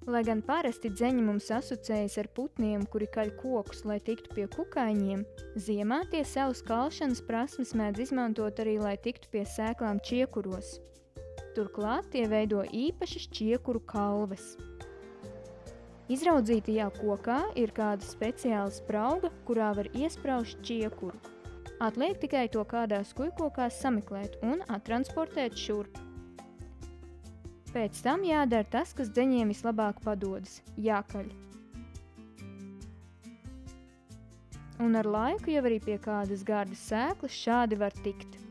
Lai gan parasti dzeņi mums asociējas ar putniem, kuri kaļ kokus, lai tiktu pie kukaiņiem, ziemā tie savus kalšanas prasmes mēdz izmantot arī, lai tiktu pie sēklām čiekuros. Turklāt tie veido īpašas čiekuru kalves. Izraudzītajā kokā ir kāda speciāla sprauga, kurā var iesprauzt čiekuru. Atliek tikai to kādā skujkokā sameklēt un attransportēt šurp. Pēc tam jādara tas, kas dzeņiem vislabāk padodas – jākaļ. Un ar laiku jau arī pie kādas gardas sēklas šādi var tikt.